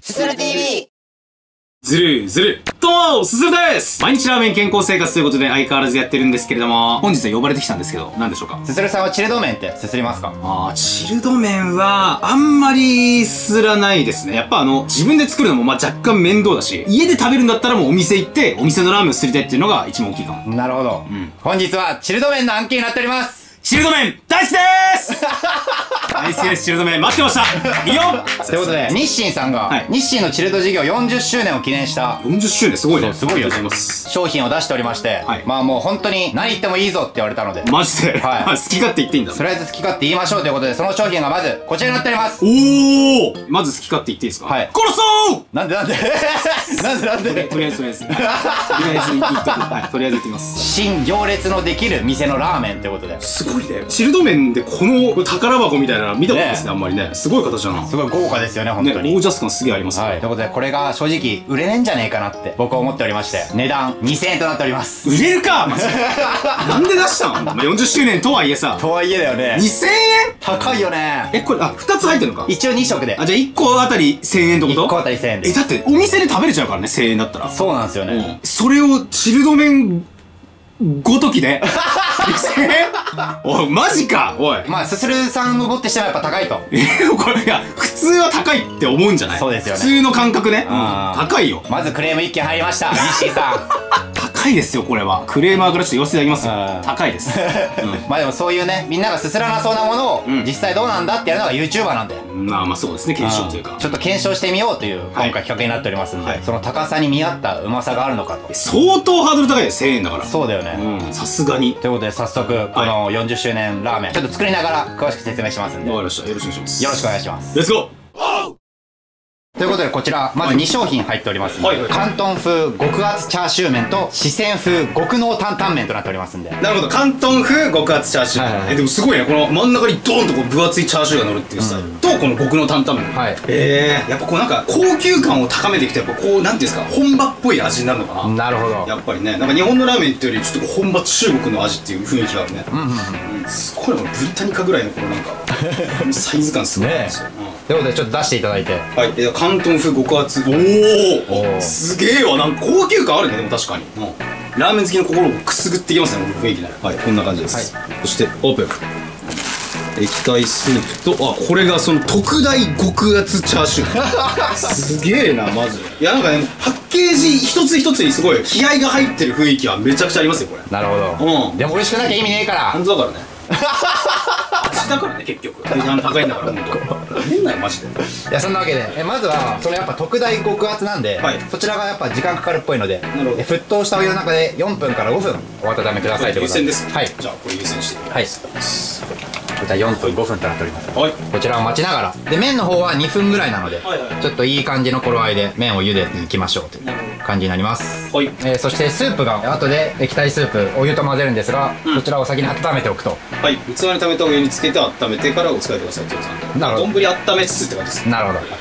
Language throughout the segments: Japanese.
すする TV。 ずるずる。どうも、すするです。毎日ラーメン健康生活ということで相変わらずやってるんですけれども、本日は呼ばれてきたんですけど、何でしょうか。 すするさんはチルド麺ってすすりますか？ チルド麺は、あんまりすすらないですね。やっぱ自分で作るのも若干面倒だし、家で食べるんだったらもうお店行って、お店のラーメンをすすりたいっていうのが一番大きいかも。 なるほど。本日はチルド麺の案件になっております。 チルド麺大好きでーす大好きです。チルド麺待ってました。いいよ。 ということで、日清さんが、日清のチルド事業40周年を記念した 40周年すごいね。 すごいよ。 ありがとうございます。 商品を出しておりまして、まあもう本当に何言ってもいいぞって言われたので、 マジで好き勝手言っていいんだ。 とりあえず好き勝手言いましょうということで、その商品がまずこちらになっております。 おー、まず好き勝手言っていいですか？はい。殺そうなんでなんでとりあえず言っとく。はい、とりあえず言ってみます。 新行列のできる店のラーメンということで。 すごいね。チルド麺でこの宝箱みたいなの見たことないですね、あんまりね。すごい形だな。 すごい豪華ですよね、本当に。 ゴージャス感すげえあります。 はい。ということで、これが正直売れねえんじゃねえかなって僕は思っておりまして、値段2000円となっております。 売れるかマジで。なんで出したの？40周年とはいえさ。 とはいえだよね。 2000円？ 高いよね。 これ、2つ入ってるのか？ 一応2食で。 じゃあ1個あたり1000円ってこと？ 1個あたり1000円です。 だってお店で食べれちゃうからね、1000円だったら。 そうなんですよね。それをチルド麺ごときで2000円？おい、マジか。おい。 まあ、すするさんのもってしてはやっぱ高いと。 これ、いや、普通は高いって思うんじゃない？ そうですよね。 普通の感覚ね。高いよ。 まずクレーム1件入りました。日清さん。 高いですよ、これは。クレーマーからちょっと言わせていただきますよ。高いです。 まあでもそういうね、みんながすすらなそうなものを、実際どうなんだってやるのが YouTuber なんで。 まあそうですね、検証というか。 ちょっと検証してみようという、今回企画になっておりますんで、その高さに見合ったうまさがあるのかと。 相当ハードル高いよ、1000円だから。 そうだよね。 さすがに。 ということで、早速、この40周年ラーメン、ちょっと作りながら詳しく説明しますんで。 わかりました。よろしくお願いします。 よろしくお願いします。 レッツゴー。 ということでこちらまず2商品入っておりますので、広東風極厚チャーシュー麺と四川風極濃担々麺となっておりますんで。 なるほど。広東風極厚チャーシュー麺。でもすごいね、この真ん中にドーンとこう分厚いチャーシューが乗るっていうスタイルと、この極濃担々麺。やっぱこうなんか高級感を高めていくと、やっぱこうなんていうんですか、本場っぽい味になるのかな。 なるほど。 やっぱりね、なんか日本のラーメンっていうよりちょっと本場中国の味っていう雰囲気があるね。すごいな、ブリタニカぐらいのこのなんかサイズ感すごいですよ。 ということでちょっと出していただいて。 はい。広東風極厚。おお、すげえわ。なんか高級感あるね。でも確かにラーメン好きの心をくすぐっていきますね、雰囲気なら。はい、こんな感じです。そしてオープン。液体スープと、これがその特大極厚チャーシュー。すげえな、マジで。いや、なんかね、パッケージ一つ一つにすごい気合が入ってる雰囲気はめちゃくちゃありますよ、これ。 なるほど。でも美味しくなきゃ意味ねえから。 本当だからね。味だからね、結局。値段高いんだから、本当。変なよ、マジで。 いや、そんなわけで、まずはそのやっぱ特大極厚なんで、そちらがやっぱ時間かかるっぽいので、沸騰したお湯の中で4分から5分お温めくださいということで。 湯煎です。 はい。 じゃあこれ湯煎して。 はい。こちら4分5分となっております。こちらを待ちながら、で麺の方は2分ぐらいなので、ちょっといい感じの頃合いで麺を茹でていきましょうという感じになります。そしてスープが後で液体スープお湯と混ぜるんですが、そちらを先に温めておくと。 はい。器に溜めたお湯につけて温めてからお使いくださいってことなんで。なるほど。丼温めつつって感じです。なるほど。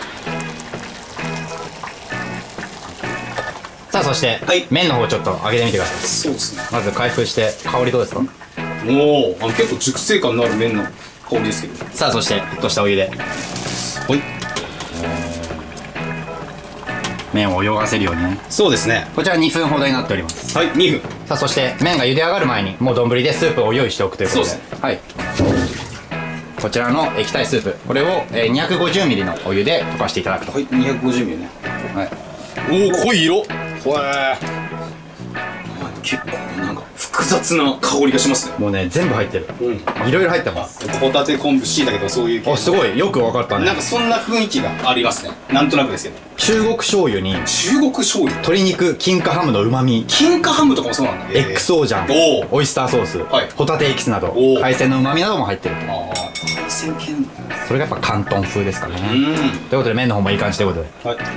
さあ、そして麺の方ちょっと揚げてみてください。 そうですね。 まず開封して香りどうですか？ おお、結構熟成感のある麺の香りですけど。 さあ、そして沸騰したお湯で麺を泳がせるようにね。そうですね。こちら2分ほどになっております。 はい、2分。 さあ、そして麺が茹で上がる前にもう丼でスープを用意しておくということで。そうですね。はい。こちらの液体スープ、これを250ミリのお湯で溶かしていただくと。はい、250ミリね。はい。おお、濃い色。 結構なんか複雑な香りがしますね。 もうね、全部入ってる。いろいろ入ってます。 ホタテ、昆布、椎茸とかそういう系。 すごいよく分かったね。 なんかそんな雰囲気がありますね。なんとなくですけど。 中国醤油に鶏肉、金華ハムの旨味、 金華ハムとかもそうなんだ。 XO ジャン、オイスターソース、ホタテエキスなど海鮮の旨味なども入ってる。 海鮮系なんだ。 それがやっぱ広東風ですからね。ということで麺の方もいい感じということで。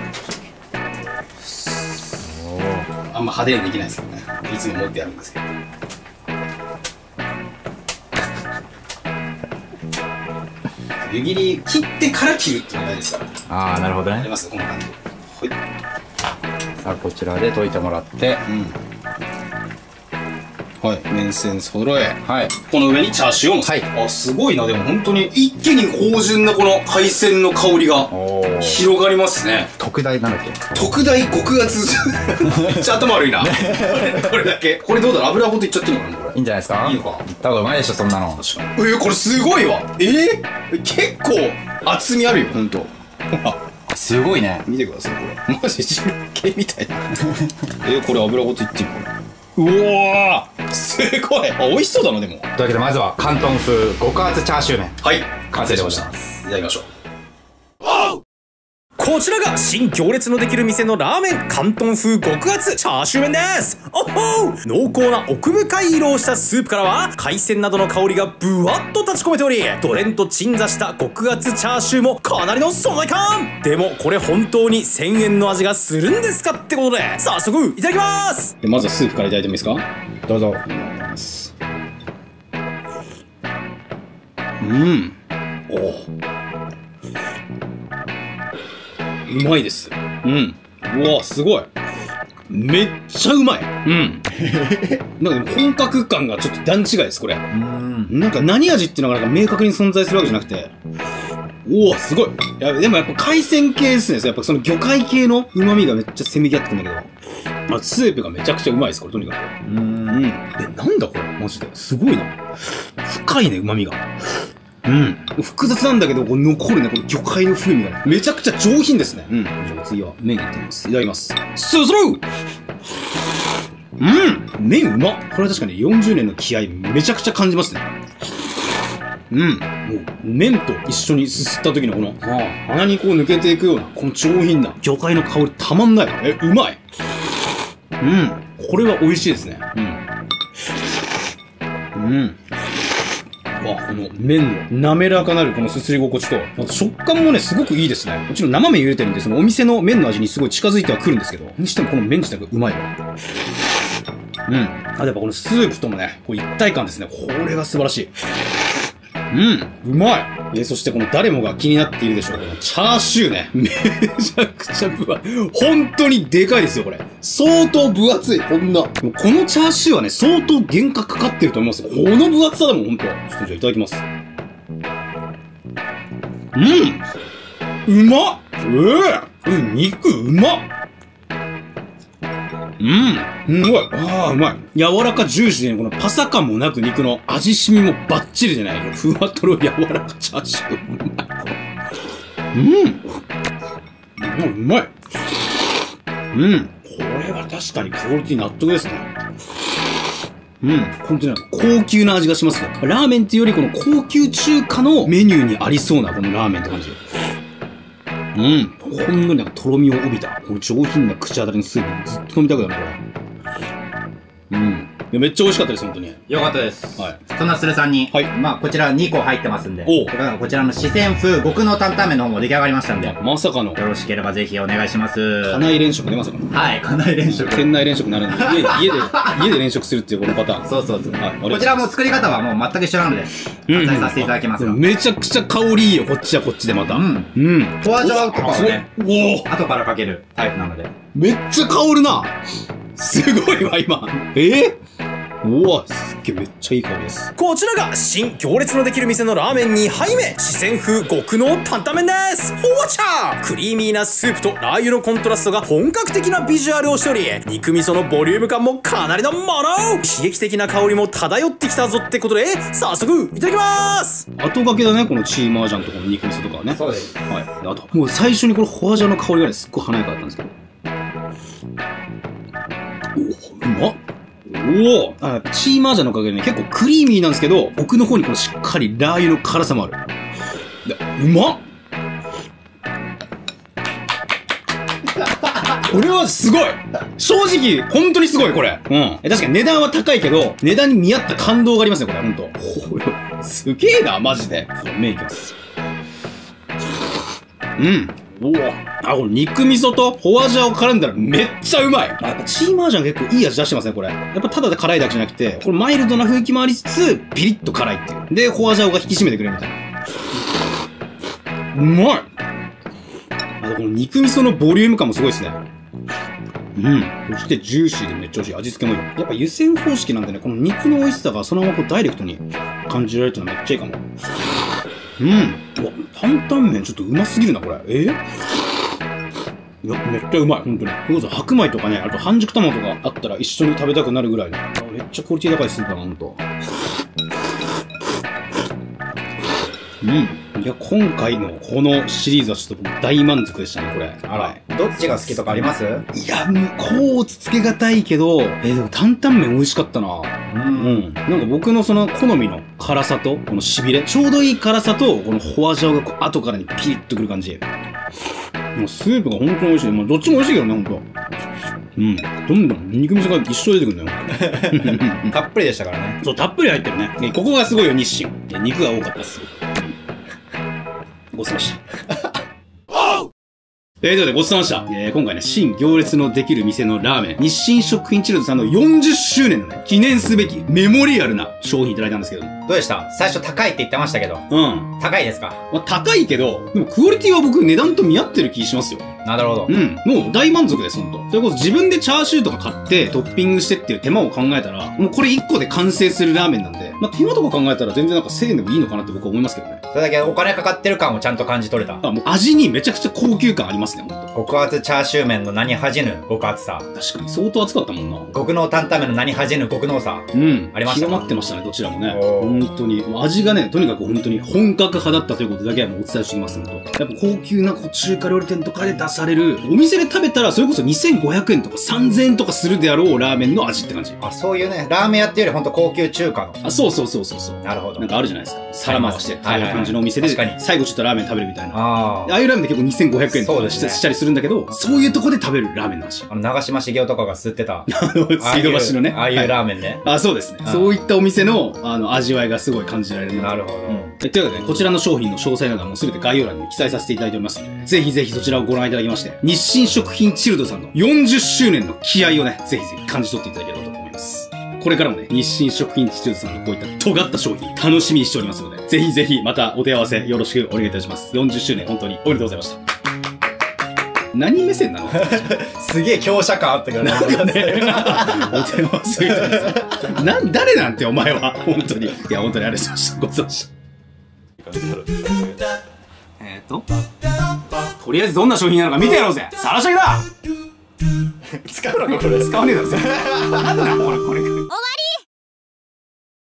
あんま派手にできないですけどね。いつも持ってやるんですけど。湯切り切ってから切るっていうのが大事ですから。 ああ、なるほどね。 ありますこんな感じ。はい。 さあ、こちらで溶いてもらって、 はい。麺線揃え。 はい。 この上にチャーシューを乗せる。あ、すごいな。でも本当に一気に芳醇なこの海鮮の香りが広がりますね。 特大なんだっけ？ 特大極厚。めっちゃ頭悪いな。これだけ。これどうだろう？油ごといっちゃっていいのかなこれ。 いいんじゃないですか？ いいのか。 多分うまいでしょ、そんなの。 確かに。これすごいわ。結構厚みあるよ、ほんと。ほら。 すごいね。 見てください、これ。マジ汁系みたいな。これ油ごといっていいのかな。うわー、すごい。あ、美味しそうだな、でも。 というわけでまずは広東風極厚チャーシュー麺。 はい。 完成でございます。 いただきましょう。 こちらが新行列のできる店のラーメン、広東風極厚チャーシュー麺です。おほー、濃厚な奥深い色をしたスープからは海鮮などの香りがぶわっと立ち込めており、ドレンと鎮座した極厚チャーシューもかなりの存在感。でもこれ本当に1000円の味がするんですかってことで、早速いただきます。 まずはスープからいただいてもいいですか？ どうぞ。 うまいです。うわ、すごい。めっちゃうまい。なんかでも本格感がちょっと段違いです、これ。なんか何味っていうのがなんか明確に存在するわけじゃなくて。おお、すごい。でもやっぱ海鮮系ですね。やっぱその魚介系の旨味がめっちゃせめぎ合ってくんだけど。スープがめちゃくちゃうまいです、これ、とにかく。なんだこれマジで。すごいな。深いね、旨味が。複雑なんだけど、こう残るね、この魚介の風味がね、めちゃくちゃ上品ですね。じゃあ次は麺いってみます。いただきます。する麺うまっ。これは確かに40年の気合めちゃくちゃ感じますね。もう、麺と一緒にすすった時のこの、鼻にこう抜けていくような、この上品な魚介の香りたまんないわ。うまい。これは美味しいですね。この麺の滑らかなるこのすすり心地と、あと食感もね、すごくいいですね。もちろん生麺入れてるんで、そのお店の麺の味にすごい近づいてはくるんですけど、にしてもこの麺自体がうまいわ。あとやっぱこのスープとのね、こう一体感ですね。これが素晴らしい。うまい。そしてこの誰もが気になっているでしょう。このチャーシューね。めちゃくちゃ分厚い。本当にでかいですよ、これ。相当分厚い。こんな。このチャーシューはね、相当原価かかってると思います。この分厚さでも本当。ちょっとじゃあいただきます。うまっ。肉うまっ。すごい。うまい。柔らかジューシーで、このパサ感もなく肉の味染みもバッチリじゃない。ふわとろ柔らかチャーシュー。うまい。これは確かにクオリティ納得ですね。本当に高級な味がしますよ。ラーメンっていうよりこの高級中華のメニューにありそうなこのラーメンって感じ。ほんのりなんかとろみを帯びた、この上品な口当たりのスープ、ずっと飲みたくなるな、これ。めっちゃ美味しかったです、本当に。 よかったです。 はい。 そんなスルさんに、まあ、こちら2個入ってますんで、こちらの四川風極の担々麺の方も出来上がりましたんで、 まさかの。 よろしければぜひお願いします。 家内連食ね、まさかの。 はい、家内連食。 県内連食になるんで、家で連食するっていうこのパターン。 そうそうそう。こちらも作り方はもう全く一緒なので、お伝えさせていただきますよ。 めちゃくちゃ香りいいよ、こっちはこっちでまた。 フォアジャオとかはね、後からかけるタイプなので。 めっちゃ香るな。すごいわ、今。うわ、すっげえめっちゃいい香りです。 こちらが新行列のできる店のラーメン2杯目、四川風極の担々麺です。ほわちゃー、クリーミーなスープとラー油のコントラストが本格的なビジュアルをしており、肉味噌のボリューム感もかなりのもの。刺激的な香りも漂ってきたぞってことで、早速いただきます。 後掛けだね、このチーマージャンとこの肉味噌とかはね。 そうです。 はい。あと、もう最初にこのホアジャオの香りがね、すっごい華やかだったんですけど。うまっ。チーマージャンのおかげでね、結構クリーミーなんですけど、奥の方にこのしっかりラー油の辛さもある。うまっ。これはすごい。正直、本当にすごい、これ。確かに値段は高いけど、値段に見合った感動がありますね、これ。本当。すげえな、マジで。麺いきます。この肉味噌とホアジャオ絡んだらめっちゃうまい。やっぱチーマージャン結構いい味出してますね、これ。やっぱただで辛いだけじゃなくて、これマイルドな雰囲気もありつつ、ピリッと辛いっていう。で、ホアジャオが引き締めてくれるみたいな。うまい。あとこの肉味噌のボリューム感もすごいですね。 そしてジューシーでめっちゃ美味しい。味付けもいい。やっぱ湯煎方式なんでね、この肉の美味しさがそのままこうダイレクトに感じられるっていうのはめっちゃいいかも。うわ、担々麺ちょっとうますぎるな、これ。いや、めっちゃうまい、ほんとに。それこそ白米とかね、あと半熟卵とかあったら一緒に食べたくなるぐらいの。めっちゃクオリティ高いスープだな、ほんと。いや、今回のこのシリーズはちょっと大満足でしたね、これ。 あら。どっちが好きとかあります？ いや、もう、こうつつけがたいけど、でも担々麺美味しかったな。なんか僕のその好みの辛さと、この痺れ。ちょうどいい辛さと、このホワジャオがこう後からにピリッとくる感じ。もうスープが本当に美味しい。まあ、どっちも美味しいけどね、ほんと。どんどん肉味噌が一生出てくるんだよ。 たっぷりでしたからね。 そう、たっぷり入ってるね。ここがすごいよ、日清。肉が多かったっす。ごちそうさまでした。ということでごちそうさまでした。今回ね、新行列のできる店のラーメン、日清食品チルドさんの40周年のね、記念すべきメモリアルな商品いただいたんですけども。 どうでした？最初高いって言ってましたけど。高いですか？ まあ、高いけど、でもクオリティは僕値段と見合ってる気しますよ。 なるほど。 もう大満足です、ほんと。それこそ自分でチャーシューとか買ってトッピングしてっていう手間を考えたら、もうこれ1個で完成するラーメンなんで、まあ、手間とか考えたら全然なんか1000円でもいいのかなって僕は思いますけどね。 それだけお金かかってる感をちゃんと感じ取れた。 もう味にめちゃくちゃ高級感ありますね、ほんと。 極厚チャーシュー麺の名に恥じぬ極厚さ。 確かに相当熱かったもんな。 極濃担々麺の名に恥じぬ極濃さ。ありましたね。 極まってましたね、どちらもね。本当に。味がね、とにかく本当に本格派だったということだけはもうお伝えしておきますのと。やっぱ高級な中華料理店とかで出される、お店で食べたらそれこそ2500円とか3000円とかするであろうラーメンの味って感じ。 そういうね、ラーメン屋っていうより本当高級中華の。 そう。 なるほど。 なんかあるじゃないですか。皿回して食べる感じのお店で、最後ちょっとラーメン食べるみたいな。ああいうラーメンで結構2500円とかしたりするんだけど、そういうとこで食べるラーメンの味。 長嶋茂雄とかが吸ってた。 水道橋のね。 ああいうラーメンね。 そうですね。そういったお店の、味わいがすごい感じられる。 なるほど。 ということで、こちらの商品の詳細などはもうすべて概要欄に記載させていただいておりますので、ぜひぜひそちらをご覧いただきまして、日清食品チルドさんの40周年の気合をね、ぜひぜひ感じ取っていただければと思います。これからもね、日清食品チルドさんのこういった尖った商品楽しみにしておりますので、ぜひぜひまたお手合わせよろしくお願いいたします。40周年本当におめでとうございました。何目線なの？ すげえ強者感あったけどね。 なんかね、お手合わせみたいな。誰なんてお前は。本当に。いや、本当にありがとうございました。ごちそうさまでした。とりあえずどんな商品なのか見てやろうぜ。さらし上げだ。 使うのかこれ。 使わねえだろ。なんだこれ。